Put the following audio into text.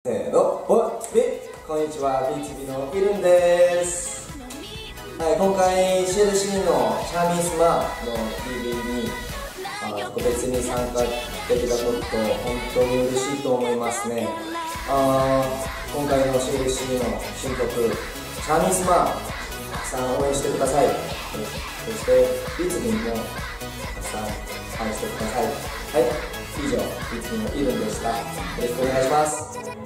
せーの、こんにちは、BTV のイルンです。はい、今回 CLC のチャーミースマの TV に特別に参加できたこと本当に嬉しいと思いますね。今回の CLC の新曲チャーミースマたくさん応援してください。そして BTV もたくさん愛してください。はい、以上 BTV のイルンでした。よろしくお願いします。